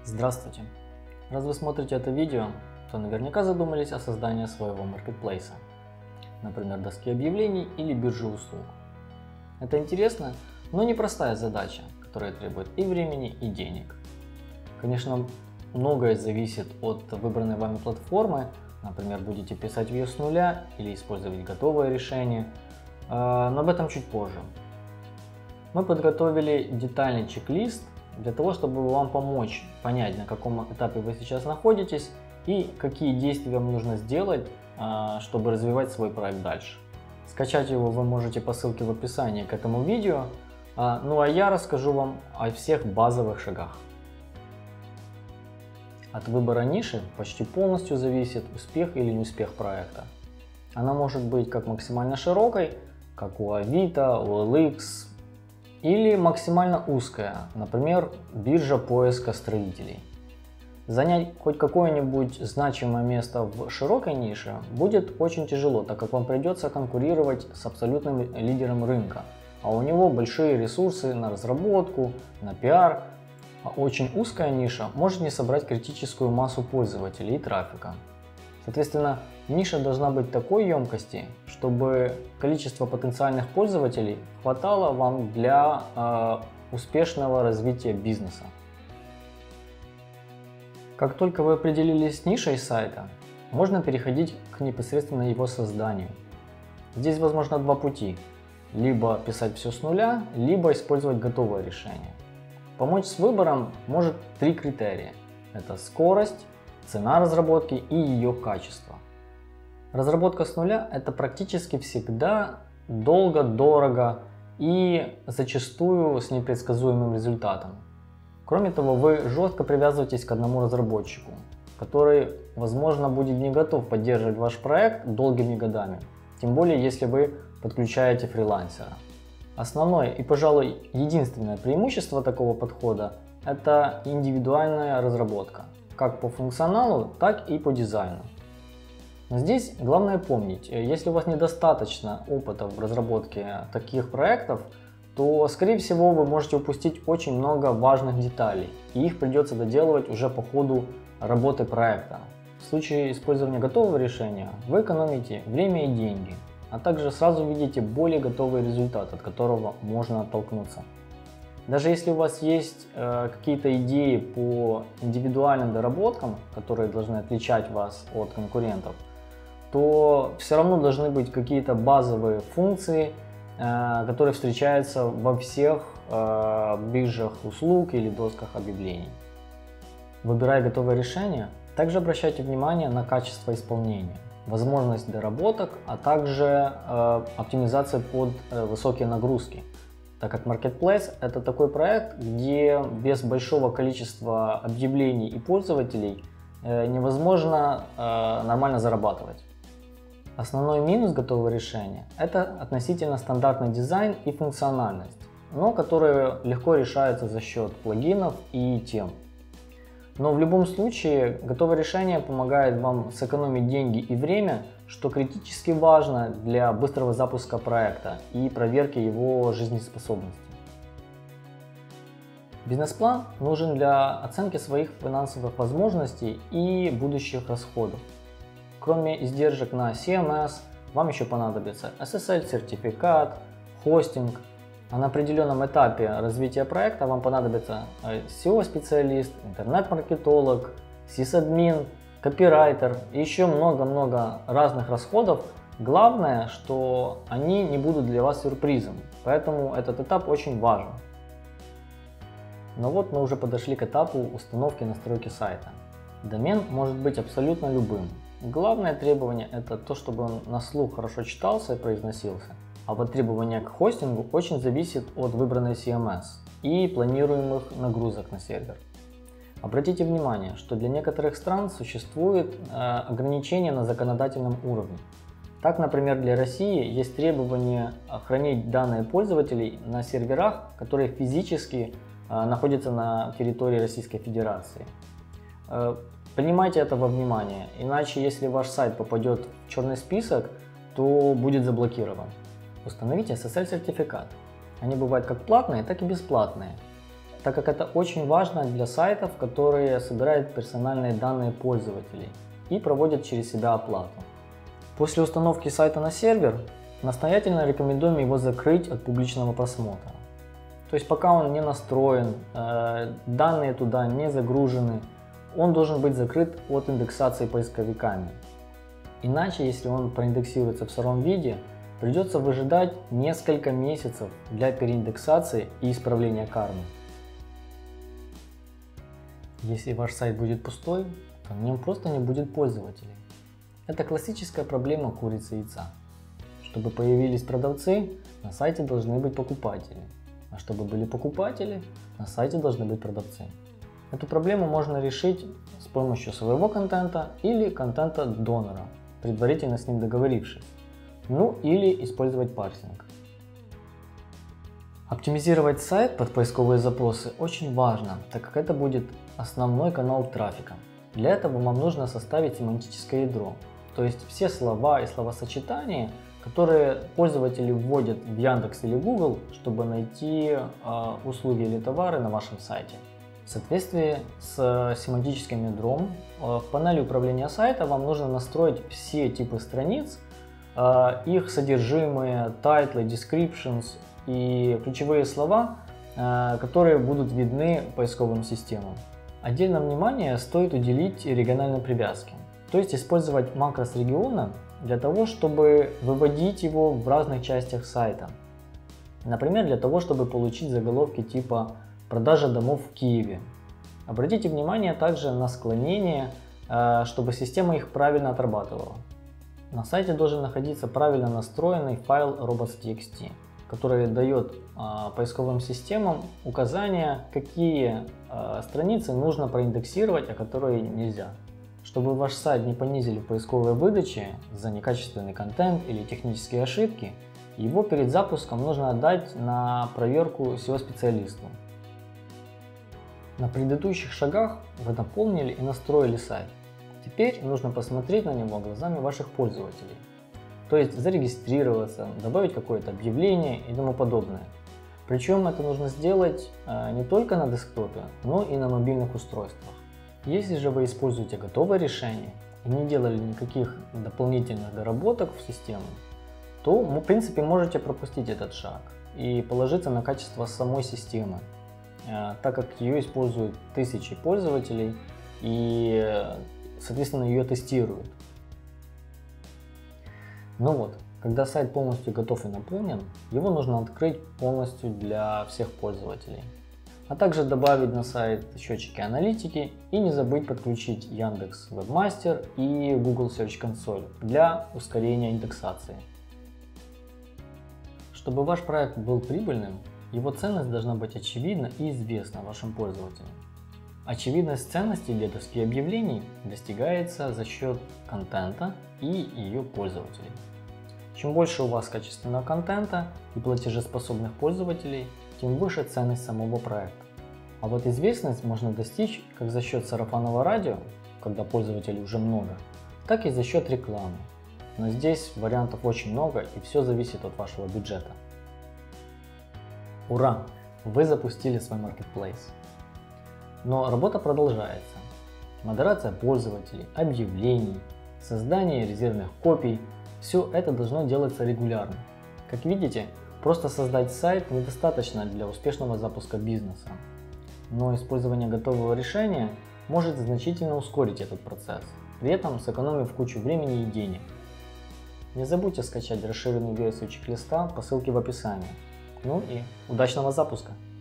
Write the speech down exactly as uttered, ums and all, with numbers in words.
Здравствуйте! Раз вы смотрите это видео, то наверняка задумались о создании своего маркетплейса, например, доски объявлений или биржи услуг. Это интересная, но непростая задача, которая требует и времени, и денег. Конечно, многое зависит от выбранной вами платформы, например, будете писать ее с нуля или использовать готовое решение, но об этом чуть позже. Мы подготовили детальный чек-лист для того, чтобы вам помочь понять, на каком этапе вы сейчас находитесь и какие действия вам нужно сделать, чтобы развивать свой проект дальше. Скачать его вы можете по ссылке в описании к этому видео, ну а я расскажу вам о всех базовых шагах. От выбора ниши почти полностью зависит успех или неуспех проекта. Она может быть как максимально широкой, как у Авито, у эл икс, или максимально узкая, например, биржа поиска строителей. Занять хоть какое-нибудь значимое место в широкой нише будет очень тяжело, так как вам придется конкурировать с абсолютным лидером рынка, а у него большие ресурсы на разработку, на пиар, а очень узкая ниша может не собрать критическую массу пользователей и трафика. Соответственно, ниша должна быть такой емкости, чтобы количество потенциальных пользователей хватало вам для э, успешного развития бизнеса. Как только вы определились с нишей сайта, можно переходить к непосредственно его созданию. Здесь возможно два пути: либо писать все с нуля, либо использовать готовое решение. Помочь с выбором может три критерия: это скорость, цена разработки и ее качество. Разработка с нуля – это практически всегда долго, дорого и зачастую с непредсказуемым результатом. Кроме того, вы жестко привязываетесь к одному разработчику, который, возможно, будет не готов поддерживать ваш проект долгими годами, тем более если вы подключаете фрилансера. Основное и, пожалуй, единственное преимущество такого подхода – это индивидуальная разработка, как по функционалу, так и по дизайну. Но здесь главное помнить, если у вас недостаточно опыта в разработке таких проектов, то, скорее всего, вы можете упустить очень много важных деталей, и их придется доделывать уже по ходу работы проекта. В случае использования готового решения вы экономите время и деньги, а также сразу видите более готовый результат, от которого можно оттолкнуться. Даже если у вас есть э, какие-то идеи по индивидуальным доработкам, которые должны отличать вас от конкурентов, то все равно должны быть какие-то базовые функции, э, которые встречаются во всех э, биржах услуг или досках объявлений. Выбирая готовое решение, также обращайте внимание на качество исполнения, возможность доработок, а также э, оптимизация под э, высокие нагрузки. Так как Marketplace – это такой проект, где без большого количества объявлений и пользователей э, невозможно э, нормально зарабатывать. Основной минус готового решения – это относительно стандартный дизайн и функциональность, но которые легко решаются за счет плагинов и тем. Но в любом случае готовое решение помогает вам сэкономить деньги и время, что критически важно для быстрого запуска проекта и проверки его жизнеспособности. Бизнес-план нужен для оценки своих финансовых возможностей и будущих расходов. Кроме издержек на си эм эс, вам еще понадобится эс эс эль-сертификат, хостинг. А на определенном этапе развития проекта вам понадобится эс и о-специалист, интернет-маркетолог, сисадмин, копирайтер и еще много-много разных расходов. Главное, что они не будут для вас сюрпризом, поэтому этот этап очень важен. Но вот мы уже подошли к этапу установки и настройки сайта. Домен может быть абсолютно любым. Главное требование – это то, чтобы он на слух хорошо читался и произносился. А вот требования к хостингу очень зависят от выбранной си эм эс и планируемых нагрузок на сервер. Обратите внимание, что для некоторых стран существует э, ограничения на законодательном уровне. Так, например, для России есть требование хранить данные пользователей на серверах, которые физически э, находятся на территории Российской Федерации. Э, принимайте это во внимание, иначе если ваш сайт попадет в черный список, то будет заблокирован. Установите эс эс эль-сертификат. Они бывают как платные, так и бесплатные. так как это очень важно для сайтов, которые собирают персональные данные пользователей и проводят через себя оплату. После установки сайта на сервер настоятельно рекомендуем его закрыть от публичного просмотра. То есть пока он не настроен, данные туда не загружены, он должен быть закрыт от индексации поисковиками. Иначе, если он проиндексируется в сыром виде, придется выжидать несколько месяцев для переиндексации и исправления кармы. Если ваш сайт будет пустой, то на нем просто не будет пользователей. Это классическая проблема курицы и яйца. Чтобы появились продавцы, на сайте должны быть покупатели. А чтобы были покупатели, на сайте должны быть продавцы. Эту проблему можно решить с помощью своего контента или контента донора, предварительно с ним договорившись. Ну или использовать парсинг. Оптимизировать сайт под поисковые запросы очень важно, так как это будет основной канал трафика. Для этого вам нужно составить семантическое ядро, то есть все слова и словосочетания, которые пользователи вводят в Яндекс или Google, чтобы найти э, услуги или товары на вашем сайте. В соответствии с семантическим ядром э, в панели управления сайта вам нужно настроить все типы страниц, э, их содержимое, тайтлы, descriptions и ключевые слова, э, которые будут видны поисковым системам. Отдельное внимание стоит уделить региональной привязке, то есть использовать макрос региона для того, чтобы выводить его в разных частях сайта. Например, для того, чтобы получить заголовки типа «Продажа домов в Киеве». Обратите внимание также на склонение, чтобы система их правильно отрабатывала. На сайте должен находиться правильно настроенный файл robots.txt, который дает поисковым системам указания, какие страницы нужно проиндексировать, а которые нельзя. Чтобы ваш сайт не понизили в поисковой выдаче за некачественный контент или технические ошибки, его перед запуском нужно отдать на проверку эс и о-специалисту. На предыдущих шагах вы наполнили и настроили сайт. Теперь нужно посмотреть на него глазами ваших пользователей. То есть зарегистрироваться, добавить какое-то объявление и тому подобное. Причем это нужно сделать не только на десктопе, но и на мобильных устройствах. Если же вы используете готовое решение и не делали никаких дополнительных доработок в систему, то в принципе можете пропустить этот шаг и положиться на качество самой системы, так как ее используют тысячи пользователей и соответственно ее тестируют. Ну вот, когда сайт полностью готов и наполнен, его нужно открыть полностью для всех пользователей. А также добавить на сайт счетчики аналитики и не забыть подключить Яндекс Webmaster и Google Search Console для ускорения индексации. Чтобы ваш проект был прибыльным, его ценность должна быть очевидна и известна вашим пользователям. Очевидность ценности для доски объявлений достигается за счет контента и ее пользователей. Чем больше у вас качественного контента и платежеспособных пользователей, тем выше ценность самого проекта. А вот известность можно достичь как за счет сарафанного радио, когда пользователей уже много, так и за счет рекламы. Но здесь вариантов очень много и все зависит от вашего бюджета. Ура! Вы запустили свой маркетплейс. Но работа продолжается. Модерация пользователей, объявлений, создание резервных копий – все это должно делаться регулярно. Как видите, просто создать сайт недостаточно для успешного запуска бизнеса. Но использование готового решения может значительно ускорить этот процесс, при этом сэкономив кучу времени и денег. Не забудьте скачать расширенную версию чек-листа по ссылке в описании. Ну и удачного запуска!